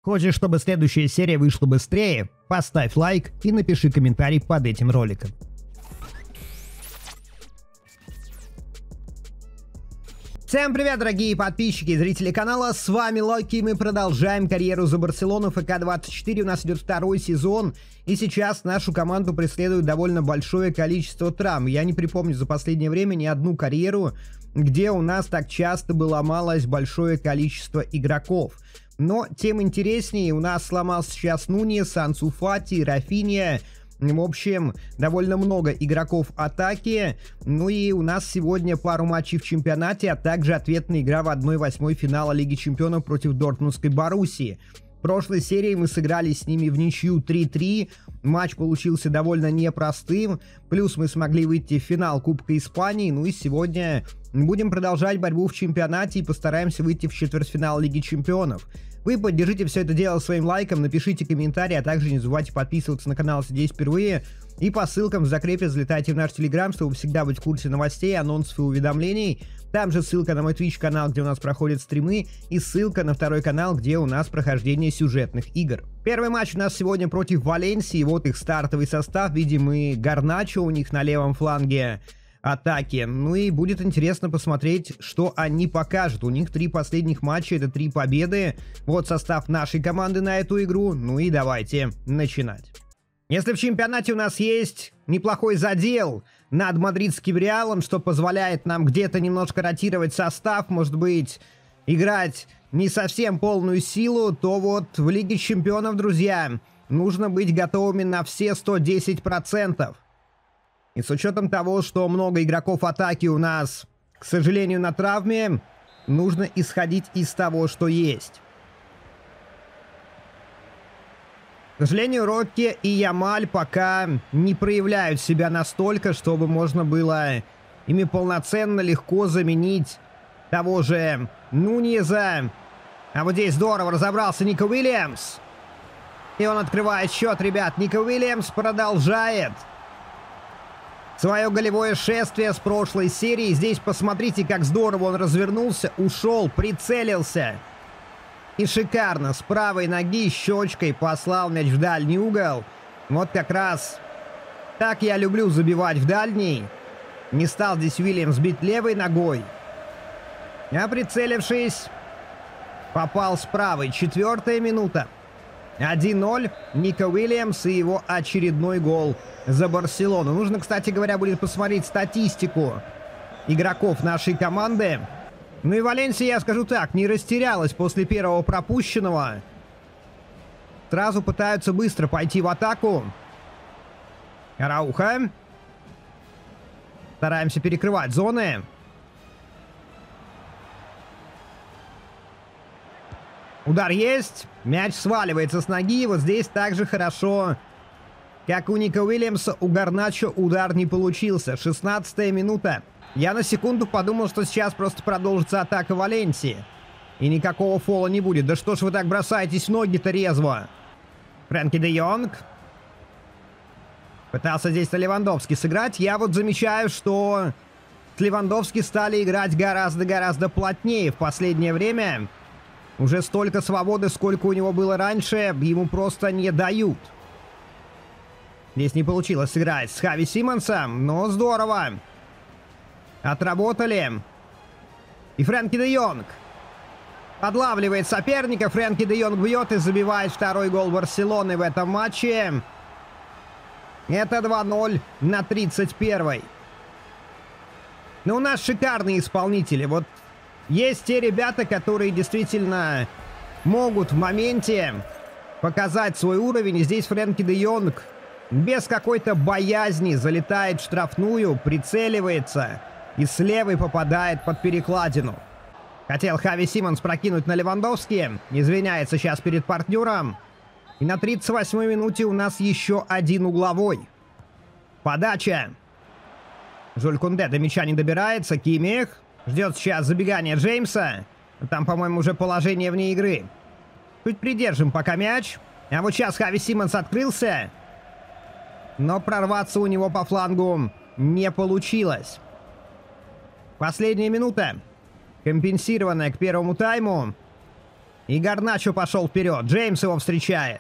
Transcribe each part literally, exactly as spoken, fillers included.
Хочешь, чтобы следующая серия вышла быстрее? Поставь лайк и напиши комментарий под этим роликом. Всем привет, дорогие подписчики и зрители канала, с вами Локи, и мы продолжаем карьеру за Барселону. эф ка двадцать четыре, у нас идет второй сезон, и сейчас нашу команду преследует довольно большое количество травм. Я не припомню за последнее время ни одну карьеру, где у нас так часто бы ломалось большое количество игроков. Но тем интереснее, у нас сломался сейчас Нуньес, Ансу Фати, Рафинья. В общем, довольно много игроков атаки. Ну и у нас сегодня пару матчей в чемпионате, а также ответная игра в одной восьмой финала Лиги Чемпионов против Дортмундской Боруссии. В прошлой серии мы сыграли с ними в ничью три-три. Матч получился довольно непростым. Плюс мы смогли выйти в финал Кубка Испании. Ну и сегодня будем продолжать борьбу в чемпионате и постараемся выйти в четвертьфинал Лиги Чемпионов. Вы поддержите все это дело своим лайком, напишите комментарий, а также не забывайте подписываться на канал, если здесь впервые. И по ссылкам в закрепе залетайте в наш телеграм, чтобы всегда быть в курсе новостей, анонсов и уведомлений. Там же ссылка на мой Twitch канал, где у нас проходят стримы, и ссылка на второй канал, где у нас прохождение сюжетных игр. Первый матч у нас сегодня против Валенсии, вот их стартовый состав. Видим мы Гарначо у них на левом фланге атаки. Ну и будет интересно посмотреть, что они покажут. У них три последних матча, это три победы. Вот состав нашей команды на эту игру. Ну и давайте начинать. Если в чемпионате у нас есть неплохой задел над мадридским Реалом, что позволяет нам где-то немножко ротировать состав, может быть, играть не совсем полную силу, то вот в Лиге Чемпионов, друзья, нужно быть готовыми на все сто десять процентов. И с учетом того, что много игроков атаки у нас, к сожалению, на травме, нужно исходить из того, что есть. К сожалению, Рокки и Ямаль пока не проявляют себя настолько, чтобы можно было ими полноценно легко заменить того же Нуньеза. А вот здесь здорово разобрался Нико Уильямс. И он открывает счет, ребят. Нико Уильямс продолжает свое голевое шествие с прошлой серии. Здесь посмотрите, как здорово он развернулся, ушел, прицелился. И шикарно, с правой ноги щечкой послал мяч в дальний угол. Вот как раз так я люблю забивать в дальний. Не стал здесь Уильямс бить левой ногой, а прицелившись, попал с правой. Четвертая минута. один ноль. Нико Уильямс и его очередной гол за Барселону. Нужно, кстати говоря, будет посмотреть статистику игроков нашей команды. Ну и Валенсия, я скажу так, не растерялась после первого пропущенного. Сразу пытаются быстро пойти в атаку. Арауха. Стараемся перекрывать зоны. Удар есть. Мяч сваливается с ноги. Вот здесь также хорошо, как у Нико Уильямса, у Гарначо удар не получился. шестнадцатая минута. Я на секунду подумал, что сейчас просто продолжится атака Валенсии. И никакого фола не будет. Да что ж вы так бросаетесь в ноги-то резво? Фрэнки де Йонг. Пытался здесь Левандовский сыграть. Я вот замечаю, что с Левандовски стали играть гораздо-гораздо плотнее в последнее время. Уже столько свободы, сколько у него было раньше, ему просто не дают. Здесь не получилось сыграть с Хави Симмонсом, но здорово. Отработали. И Фрэнки де Йонг подлавливает соперника. Фрэнки де Йонг бьет и забивает второй гол Барселоны в этом матче. Это два ноль на тридцать первой. Но у нас шикарные исполнители. Вот есть те ребята, которые действительно могут в моменте показать свой уровень. И здесь Фрэнки де Йонг без какой-то боязни залетает в штрафную, прицеливается и с левой попадает под перекладину. Хотел Хави Симмонс прокинуть на Левандовски. Извиняется сейчас перед партнером. И на тридцать восьмой минуте у нас еще один угловой. Подача. Жюль Кунде до мяча не добирается. Кимих ждет сейчас забегание Джеймса. Там, по-моему, уже положение вне игры. Чуть придержим пока мяч. А вот сейчас Хави Симмонс открылся. Но прорваться у него по флангу не получилось. Последняя минута. Компенсированная к первому тайму. И Гарначо пошел вперед. Джеймс его встречает.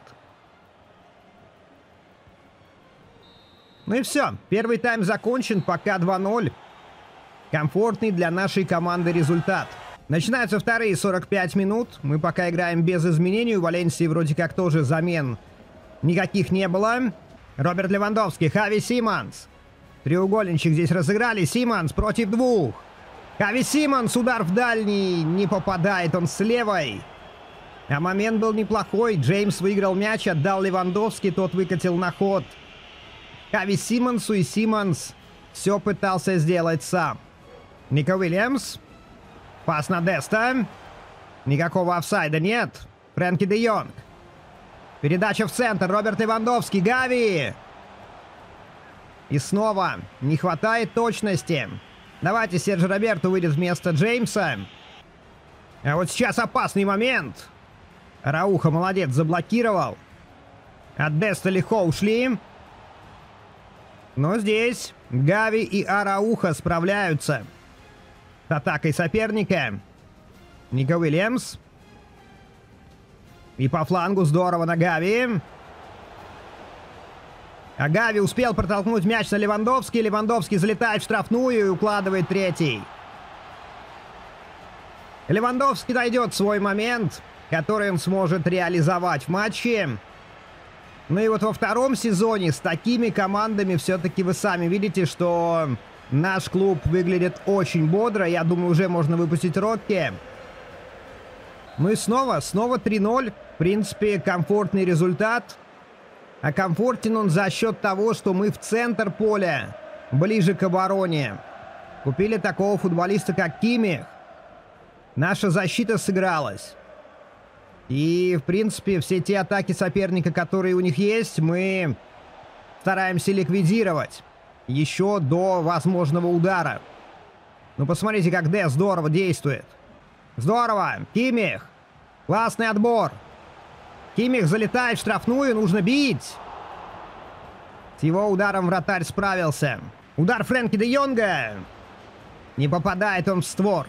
Ну и все. Первый тайм закончен. Пока два ноль. Комфортный для нашей команды результат. Начинаются вторые сорок пять минут. Мы пока играем без изменений. У Валенсии вроде как тоже замен никаких не было. Роберт Левандовский. Хави Симмонс. Треугольничек здесь разыграли. Симмонс против двух. Хави Симмонс. Удар в дальний. Не попадает он с левой. А момент был неплохой. Джеймс выиграл мяч. Отдал Левандовский. Тот выкатил на ход Хави Симмонсу. И Симмонс все пытался сделать сам. Ника Уильямс. Пас на Деста. Никакого офсайда нет. Фрэнки де Йонг. Передача в центр. Роберт Левандовский. Гави. И снова не хватает точности. Давайте Серджио Роберту выйдет вместо Джеймса. А вот сейчас опасный момент. Арауха молодец, заблокировал. От Деста легко ушли. Но здесь Гави и Арауха справляются с атакой соперника. Ника Уильямс. И по флангу здорово на Гави. А Гави успел протолкнуть мяч на Левандовский. Левандовский залетает в штрафную и укладывает третий. Левандовский найдет свой момент, который он сможет реализовать в матче. Ну и вот во втором сезоне с такими командами все-таки вы сами видите, что наш клуб выглядит очень бодро. Я думаю, уже можно выпустить Рокки. Ну и снова, снова три ноль. В принципе, комфортный результат. А комфортен он за счет того, что мы в центр поля, ближе к обороне, купили такого футболиста, как Киммих. Наша защита сыгралась. И, в принципе, все те атаки соперника, которые у них есть, мы стараемся ликвидировать еще до возможного удара. Ну, посмотрите, как Дэ здорово действует. Здорово. Киммих. Классный отбор. Киммих залетает в штрафную. Нужно бить. С его ударом вратарь справился. Удар Фрэнки де Йонга. Не попадает он в створ.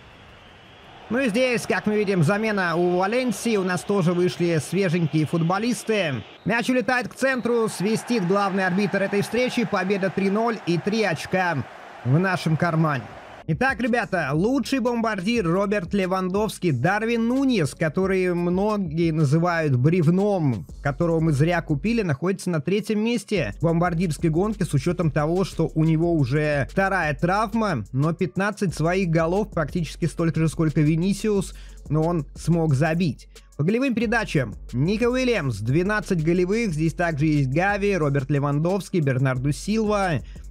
Ну и здесь, как мы видим, замена у Валенсии. У нас тоже вышли свеженькие футболисты. Мяч улетает к центру. Свистит главный арбитр этой встречи. Победа три ноль и три очка в нашем кармане. Итак, ребята, лучший бомбардир Роберт Левандовский. Дарвин Нуньес, который многие называют бревном, которого мы зря купили, находится на третьем месте в бомбардирской гонке с учетом того, что у него уже вторая травма, но пятнадцать своих голов, практически столько же, сколько Винисиус, но он смог забить. По голевым передачам Ника Уильямс, двенадцать голевых, здесь также есть Гави, Роберт Левандовский, Бернарду Силва,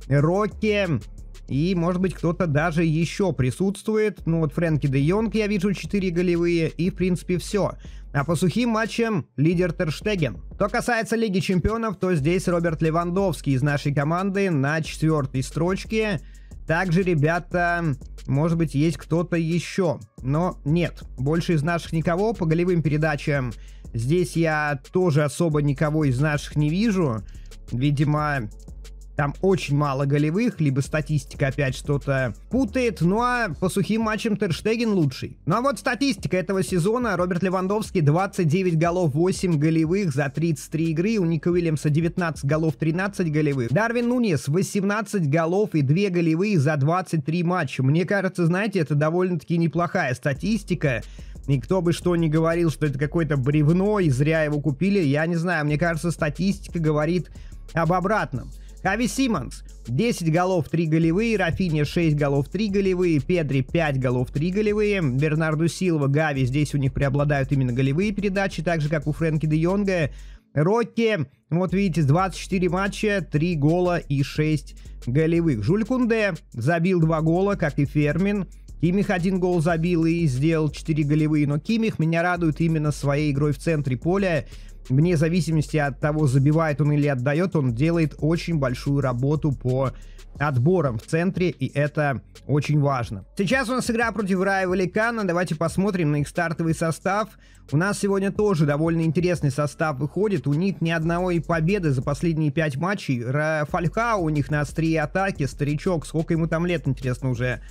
Рокки. И, может быть, кто-то даже еще присутствует. Ну, вот Фрэнки де Йонг, я вижу, четыре голевые. И, в принципе, все. А по сухим матчам лидер Тер Штеген. Что касается Лиги Чемпионов, то здесь Роберт Левандовский из нашей команды на четвертой строчке. Также, ребята, может быть, есть кто-то еще. Но нет, больше из наших никого. По голевым передачам здесь я тоже особо никого из наших не вижу. Видимо... Там очень мало голевых, либо статистика опять что-то путает. Ну а по сухим матчам Тер Штеген лучший. Ну а вот статистика этого сезона. Роберт Левандовский двадцать девять голов, восемь голевых за тридцать три игры. У Ника Уильямса девятнадцать голов, тринадцать голевых. Дарвин Нуньес восемнадцать голов и две голевые за двадцать три матча. Мне кажется, знаете, это довольно-таки неплохая статистика. И кто бы что ни говорил, что это какое-то бревно и зря его купили, я не знаю. Мне кажется, статистика говорит об обратном. Хави Симмонс десять голов, три голевые, Рафинья шесть голов, три голевые, Педри пять голов, три голевые, Бернарду Силва, Гави, здесь у них преобладают именно голевые передачи, так же как у Фрэнки де Йонга. Рокки, вот видите, двадцать четыре матча, три гола и шесть голевых. Жюль Кунде забил два гола, как и Фермин. Киммих один гол забил и сделал четыре голевые, но Киммих меня радует именно своей игрой в центре поля. Вне зависимости от того, забивает он или отдает, он делает очень большую работу по отборам в центре, и это очень важно. Сейчас у нас игра против Райо Валлекано. Давайте посмотрим на их стартовый состав. У нас сегодня тоже довольно интересный состав выходит. У них ни одной победы за последние пять матчей. Фальхао у них на острие атаки, старичок. Сколько ему там лет, интересно, уже?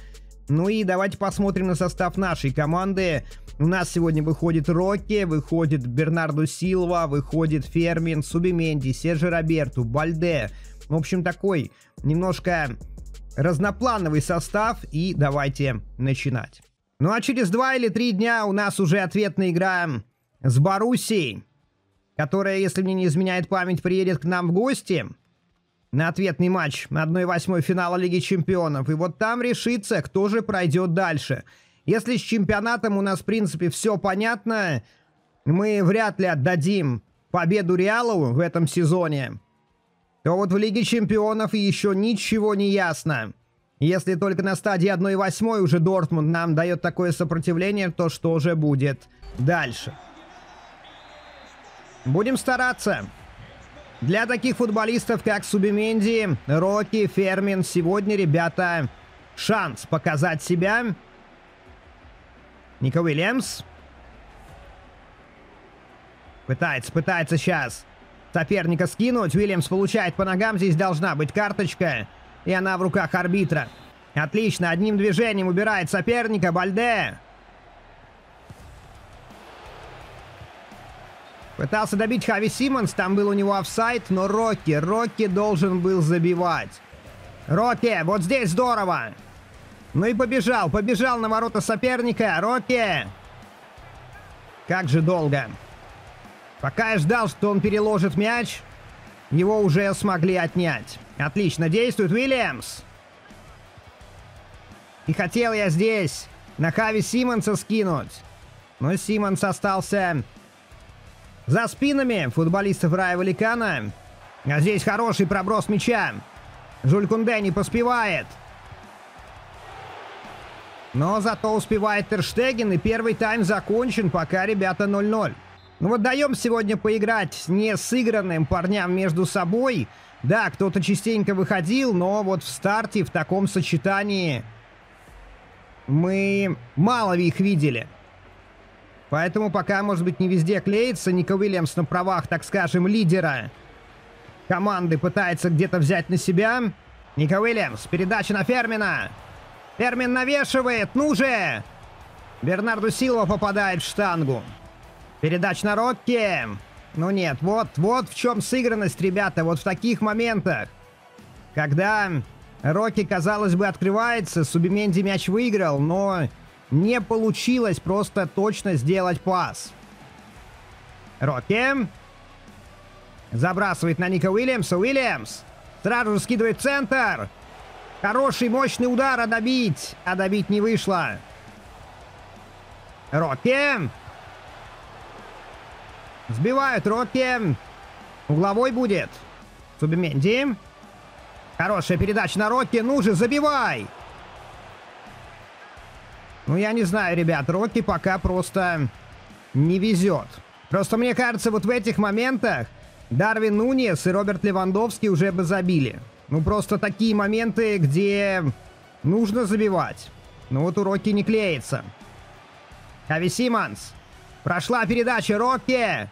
Ну и давайте посмотрим на состав нашей команды. У нас сегодня выходит Рокки, выходит Бернардо Силва, выходит Фермин, Субименди, Серджи Роберту, Бальде. В общем, такой немножко разноплановый состав. И давайте начинать. Ну а через два или три дня у нас уже ответная игра с Боруссией, которая, если мне не изменяет память, приедет к нам в гости на ответный матч одна восьмая финала Лиги Чемпионов. И вот там решится, кто же пройдет дальше. Если с чемпионатом у нас, в принципе, все понятно, мы вряд ли отдадим победу Реалу в этом сезоне, то вот в Лиге Чемпионов еще ничего не ясно. Если только на стадии одна восьмая уже Дортмунд нам дает такое сопротивление, то что же будет дальше? Будем стараться. Для таких футболистов, как Субименди, Рокки, Фермин, сегодня, ребята, шанс показать себя. Ника Уильямс. Пытается, пытается сейчас соперника скинуть. Уильямс получает по ногам. Здесь должна быть карточка. И она в руках арбитра. Отлично. Одним движением убирает соперника. Бальде. Пытался добить Хави Симмонс, там был у него офсайд, но Рокки, Рокки должен был забивать. Рокки, вот здесь здорово. Ну и побежал, побежал на ворота соперника. Рокки. Как же долго. Пока я ждал, что он переложит мяч, его уже смогли отнять. Отлично действует Уильямс. И хотел я здесь на Хави Симмонса скинуть, но Симмонс остался за спинами футболистов Рая Валикана. А здесь хороший проброс мяча. Жюль Кунде не поспевает. Но зато успевает Тер Штеген. И первый тайм закончен. Пока, ребята, ноль ноль. Ну вот даем сегодня поиграть не сыгранным парням между собой. Да, кто-то частенько выходил, но вот в старте в таком сочетании мы мало их видели. Поэтому пока, может быть, не везде клеится. Ника Уильямс на правах, так скажем, лидера команды пытается где-то взять на себя. Ника Уильямс, передача на Фермина. Фермин навешивает, ну же! Бернардо Силва попадает в штангу. Передача на Рокки. Ну нет, вот, вот в чем сыгранность, ребята, вот в таких моментах. Когда Рокки, казалось бы, открывается, Субименди мяч выиграл, но не получилось просто точно сделать пас. Рокки забрасывает на Ника Уильямса. Уильямс сразу же скидывает в центр. Хороший, мощный удар, а добить. А добить не вышло. Рокки. Сбивают Рокки. Угловой будет. Субименди. Хорошая передача на Рокки. Ну же, забивай. Ну, я не знаю, ребят, Рокки пока просто не везет. Просто мне кажется, вот в этих моментах Дарвин Нуньес и Роберт Левандовский уже бы забили. Ну, просто такие моменты, где нужно забивать. Ну, вот у Рокки не клеится. Хави Симмонс. Прошла передача Рокки.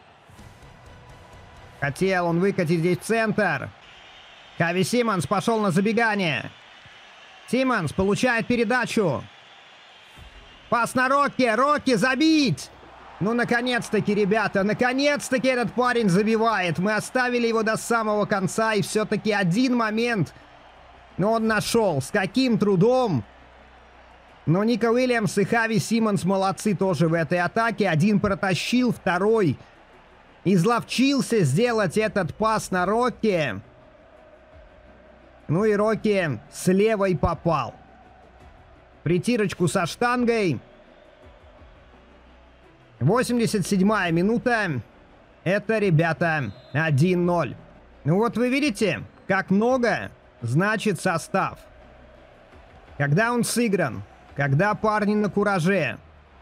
Хотел он выкатить здесь в центр. Хави Симмонс пошел на забегание. Симмонс получает передачу. Пас на Рокки. Рокки, забить! Ну, наконец-таки, ребята, наконец-таки этот парень забивает. Мы оставили его до самого конца, и все-таки один момент, но он нашел. С каким трудом. Но Ника Уильямс и Хави Симмонс молодцы тоже в этой атаке. Один протащил, второй изловчился сделать этот пас на Рокки. Ну и Рокки с левой попал. Притирочку со штангой. восемьдесят седьмая минута. Это, ребята, один ноль. Ну вот вы видите, как много значит состав. Когда он сыгран, когда парни на кураже.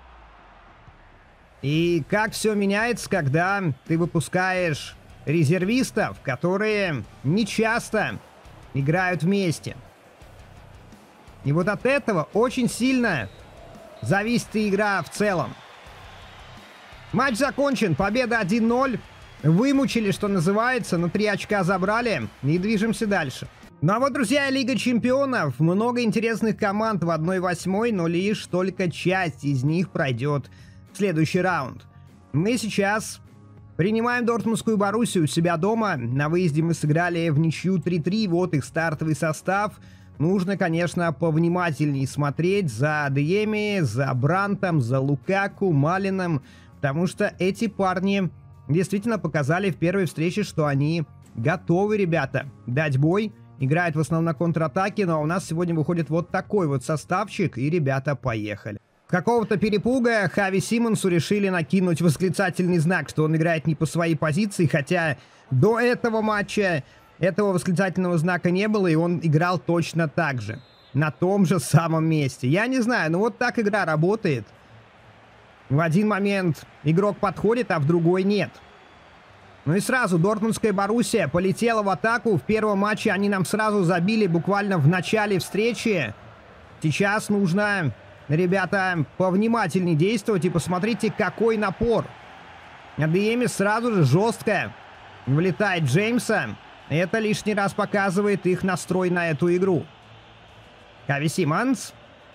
И как все меняется, когда ты выпускаешь резервистов, которые не часто играют вместе. И вот от этого очень сильно зависит и игра в целом. Матч закончен. Победа один ноль. Вымучили, что называется, но три очка забрали и движемся дальше. Ну а вот, друзья, Лига Чемпионов. Много интересных команд в одной восьмой, но лишь только часть из них пройдет в следующий раунд. Мы сейчас принимаем Дортмундскую Боруссию у себя дома. На выезде мы сыграли в ничью три-три. Вот их стартовый состав. Нужно, конечно, повнимательнее смотреть за Адееми, за Брантом, за Лукаку, Малином. Потому что эти парни действительно показали в первой встрече, что они готовы, ребята, дать бой. Играют в основном на контратаке, но у нас сегодня выходит вот такой вот составчик, и ребята поехали. Какого-то перепуга Хави Симонсу решили накинуть восклицательный знак, что он играет не по своей позиции, хотя до этого матча этого восклицательного знака не было, и он играл точно так же, на том же самом месте. Я не знаю, но вот так игра работает. В один момент игрок подходит, а в другой нет. Ну и сразу Дортмундская Боруссия полетела в атаку. В первом матче они нам сразу забили буквально в начале встречи. Сейчас нужно, ребята, повнимательнее действовать. И посмотрите, какой напор. Адееми сразу же жестко влетает Джеймса. Это лишний раз показывает их настрой на эту игру. Хави Симонс.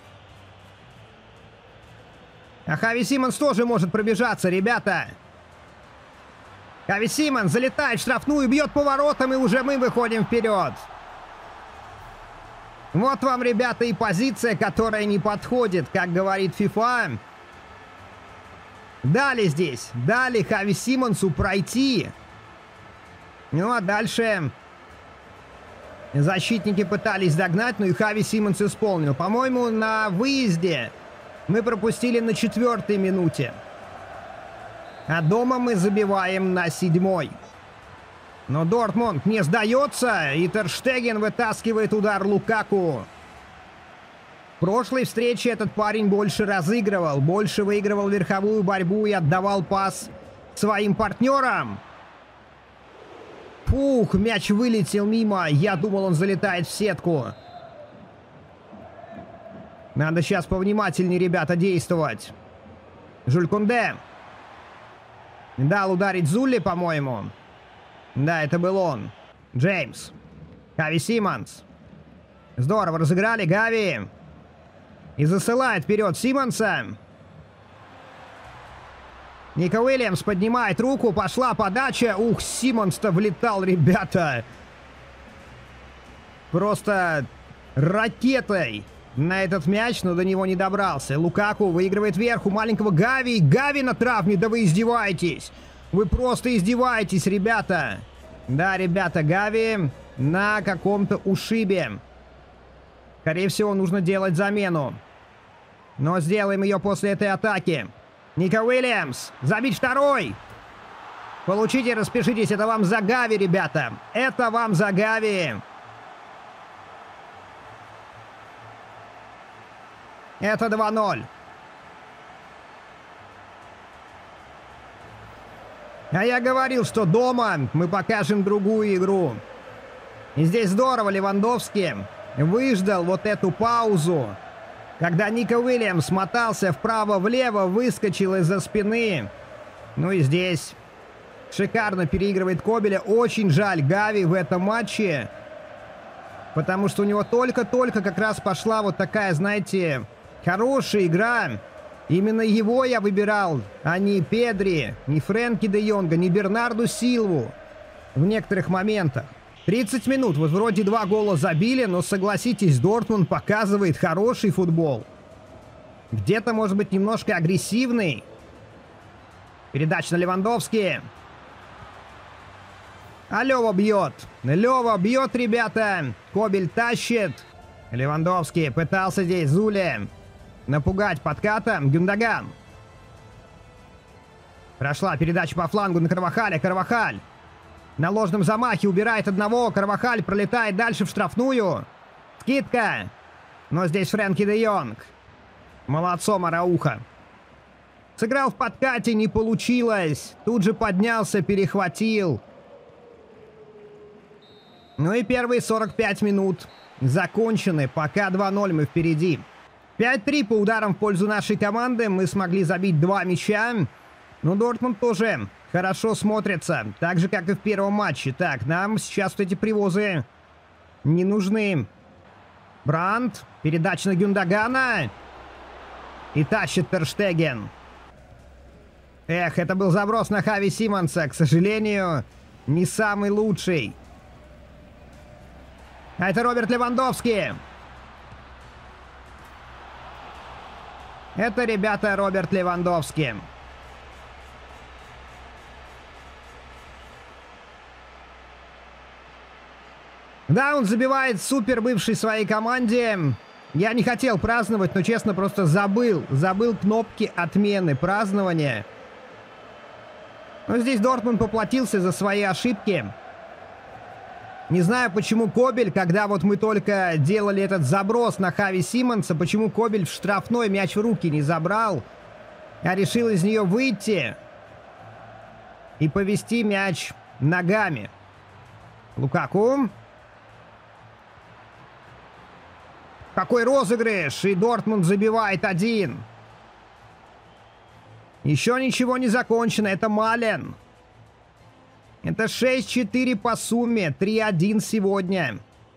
А Хави Симонс тоже может пробежаться, ребята. Хави Симонс залетает в штрафную, бьет поворотом, и уже мы выходим вперед. Вот вам, ребята, и позиция, которая не подходит, как говорит FIFA. Дали здесь, дали Хави Симонсу пройти. Ну а дальше защитники пытались догнать, но и Хави Симонс исполнил. По-моему, на выезде мы пропустили на четвертой минуте. А дома мы забиваем на седьмой. Но Дортмунд не сдается, и Тер Штеген вытаскивает удар Лукаку. В прошлой встрече этот парень больше разыгрывал, больше выигрывал верховую борьбу и отдавал пас своим партнерам. Фух, мяч вылетел мимо. Я думал, он залетает в сетку. Надо сейчас повнимательнее, ребята, действовать. Жюль Кунде дал ударить Зулли, по-моему. Да, это был он. Джеймс. Хави Симонс. Здорово разыграли. Гави. И засылает вперед Симонса. Ника Уильямс поднимает руку. Пошла подача. Ух, Симонс-то влетал, ребята. Просто ракетой на этот мяч, но до него не добрался. Лукаку выигрывает вверх у маленького Гави. Гави на травме. Да вы издеваетесь. Вы просто издеваетесь, ребята. Да, ребята, Гави на каком-то ушибе. Скорее всего, нужно делать замену. Но сделаем ее после этой атаки. Ника Уильямс. Забить второй. Получите, распишитесь. Это вам за Гави, ребята. Это вам за Гави. Это два ноль. А я говорил, что дома мы покажем другую игру. И здесь здорово Левандовский выждал вот эту паузу, когда Ника Уильямс мотался вправо-влево, выскочил из-за спины. Ну и здесь шикарно переигрывает Кобеля. Очень жаль Гави в этом матче, потому что у него только-только как раз пошла вот такая, знаете, хорошая игра. Именно его я выбирал, а не Педри, не Фрэнки де Йонга, не Бернарду Силву в некоторых моментах. тридцать минут, вот вроде два гола забили, но согласитесь, Дортмунд показывает хороший футбол. Где-то, может быть, немножко агрессивный. Передача на Левандовски. А Лёва бьет. Лёва бьет, ребята. Кобель тащит. Левандовский пытался здесь Зуле напугать подкатом. Гюндаган. Прошла передача по флангу на Карвахаля. Карвахаль на ложном замахе убирает одного. Карвахаль пролетает дальше в штрафную. Скидка. Но здесь Фрэнки де Йонг. Молодцом Арауха. Сыграл в подкате, не получилось. Тут же поднялся, перехватил. Ну и первые сорок пять минут закончены. Пока два ноль, мы впереди. пять три по ударам в пользу нашей команды. Мы смогли забить два мяча. Но Дортмунд тоже хорошо смотрится. Так же, как и в первом матче. Так, нам сейчас вот эти привозы не нужны. Брандт. Передача на Гюндогана. И тащит Тер Штеген. Эх, это был заброс на Хави Симмонса. К сожалению, не самый лучший. А это Роберт Левандовский. Это, ребята, Роберт Левандовский. Да, он забивает супер бывшей своей команде. Я не хотел праздновать, но, честно, просто забыл. Забыл кнопки отмены празднования. Но здесь Дортмунд поплатился за свои ошибки. Не знаю, почему Кобель, когда вот мы только делали этот заброс на Хави Симмонса, почему Кобель в штрафной мяч в руки не забрал, а решил из нее выйти и повести мяч ногами. Лукаку. Какой розыгрыш! И Дортмунд забивает один. Еще ничего не закончено. Это Мален. Это шесть четыре по сумме. три один сегодня.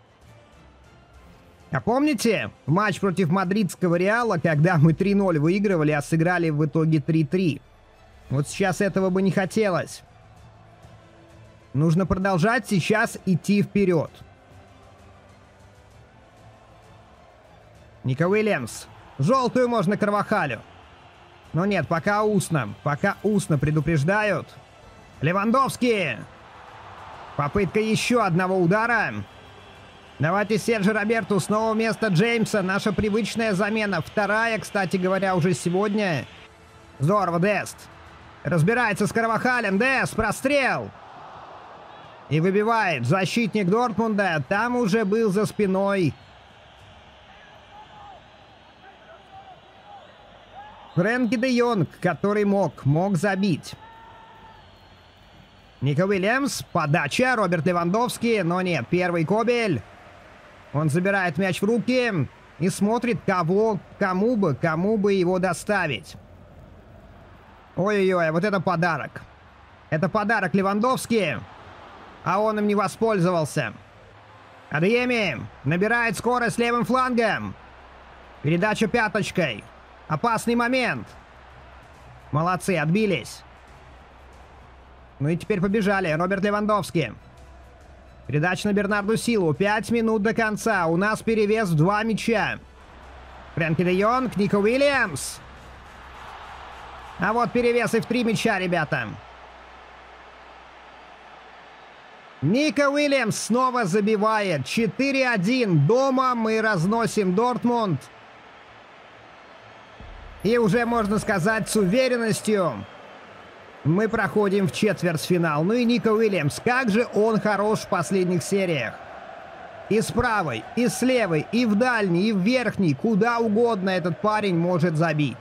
А помните матч против мадридского Реала, когда мы три ноль выигрывали, а сыграли в итоге три три? Вот сейчас этого бы не хотелось. Нужно продолжать сейчас идти вперед. Ника Уильямс. Желтую можно Карвахалю. Но нет, пока устно. Пока устно предупреждают. Левандовский. Попытка еще одного удара. Давайте Серджи Роберту. Снова вместо Джеймса. Наша привычная замена. Вторая, кстати говоря, уже сегодня. Здорово, Дест. Разбирается с Карвахалем. Дест, прострел. И выбивает защитник Дортмунда. Там уже был за спиной Фрэнки де Йонг, который мог, мог забить. Ника Уильямс, подача, Роберт Левандовский, но нет, первый Кобель. Он забирает мяч в руки и смотрит, кого, кому бы, кому бы его доставить. Ой-ой-ой, вот это подарок. Это подарок Левандовский, а он им не воспользовался. Адееми набирает скорость левым флангом. Передача пяточкой. Опасный момент. Молодцы, отбились. Ну и теперь побежали. Роберт Левандовский. Передача на Бернарду Силву. Пять минут до конца. У нас перевес в два мяча. Фрэнки де Йонг, Ника Уильямс. А вот перевес и в три мяча, ребята. Ника Уильямс снова забивает. четыре один. Дома мы разносим Дортмунд. И уже, можно сказать, с уверенностью мы проходим в четвертьфинал. Ну и Ника Уильямс, как же он хорош в последних сериях. И с правой, и с левой, и в дальней, и в верхней. Куда угодно этот парень может забить.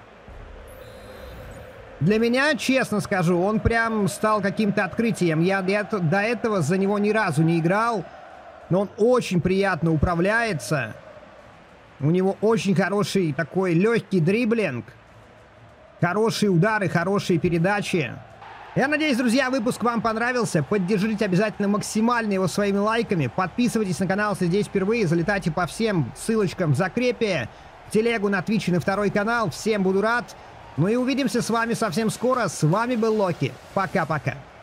Для меня, честно скажу, он прям стал каким-то открытием. Я до этого за него ни разу не играл. Но он очень приятно управляется. У него очень хороший такой легкий дриблинг. Хорошие удары, хорошие передачи. Я надеюсь, друзья, выпуск вам понравился. Поддержите обязательно максимально его своими лайками. Подписывайтесь на канал, если здесь впервые. Залетайте по всем ссылочкам в закрепе. В телегу, на Twitch и на второй канал. Всем буду рад. Ну и увидимся с вами совсем скоро. С вами был Локи. Пока-пока.